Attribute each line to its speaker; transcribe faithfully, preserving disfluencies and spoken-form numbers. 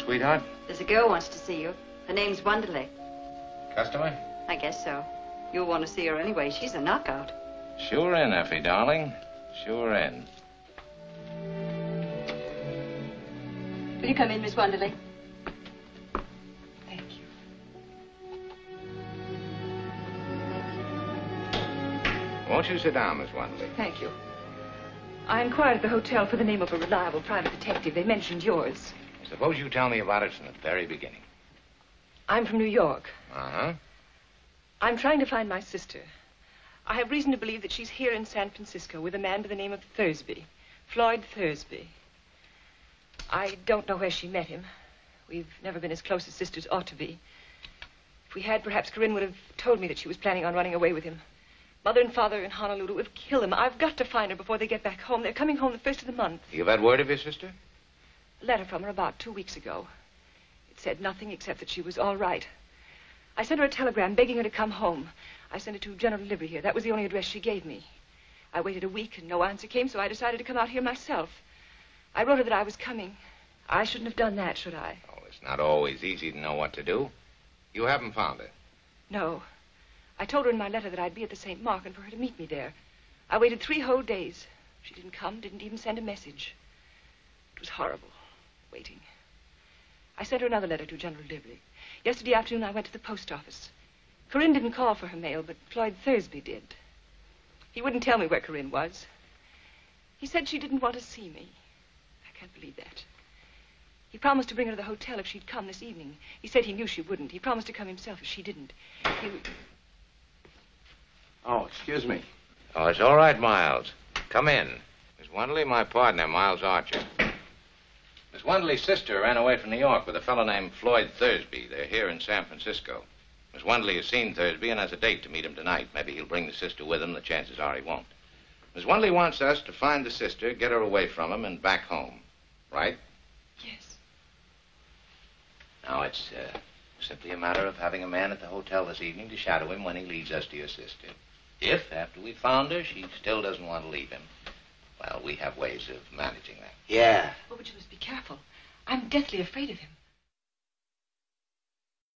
Speaker 1: sweetheart?
Speaker 2: There's a girl wants to see you. Her name's Wonderly.
Speaker 1: Customer?
Speaker 2: I guess so. You'll want to see her anyway. She's a knockout.
Speaker 1: Sure in, Effie, darling. Sure in.
Speaker 2: Will you come in, Miss Wonderly? Thank you.
Speaker 1: Won't you sit down, Miss Wonderly?
Speaker 3: Thank you. I inquired at the hotel for the name of a reliable private detective. They mentioned yours.
Speaker 1: Suppose you tell me about it from the very beginning.
Speaker 3: I'm from New York.
Speaker 1: Uh-huh.
Speaker 3: I'm trying to find my sister. I have reason to believe that she's here in San Francisco with a man by the name of Thursby. Floyd Thursby. I don't know where she met him. We've never been as close as sisters ought to be. If we had, perhaps Corinne would have told me that she was planning on running away with him. Mother and father in Honolulu would kill him. I've got to find her before they get back home. They're coming home the first of the month.
Speaker 1: You've had word of your sister?
Speaker 3: A letter from her about two weeks ago. It said nothing except that she was all right. I sent her a telegram begging her to come home. I sent it to General Delivery here. That was the only address she gave me. I waited a week and no answer came, so I decided to come out here myself. I wrote her that I was coming. I shouldn't have done that, should I?
Speaker 1: Oh, it's not always easy to know what to do. You haven't found her?
Speaker 3: No. I told her in my letter that I'd be at the Saint Mark and for her to meet me there. I waited three whole days. She didn't come, didn't even send a message. It was horrible, waiting. I sent her another letter to General Delivery. Yesterday afternoon, I went to the post office. Corinne didn't call for her mail, but Floyd Thursby did. He wouldn't tell me where Corinne was. He said she didn't want to see me. I can't believe that. He promised to bring her to the hotel if she'd come this evening. He said he knew she wouldn't. He promised to come himself if she didn't. He...
Speaker 4: Oh, excuse me.
Speaker 1: Oh, it's all right, Miles. Come in. Miss Wonderly, my partner, Miles Archer. Miss Wonderly's sister ran away from New York with a fellow named Floyd Thursby. They're here in San Francisco. Miss Wonderly has seen Thursby and has a date to meet him tonight. Maybe he'll bring the sister with him. The chances are he won't. Miss Wonderly wants us to find the sister, get her away from him, and back home. Right?
Speaker 3: Yes.
Speaker 1: Now, it's uh, simply a matter of having a man at the hotel this evening to shadow him when he leads us to your sister. If, after we found her, she still doesn't want to leave him, well, we have ways of managing that.
Speaker 4: Yeah.
Speaker 3: Oh, but you must be careful. I'm deathly afraid of him.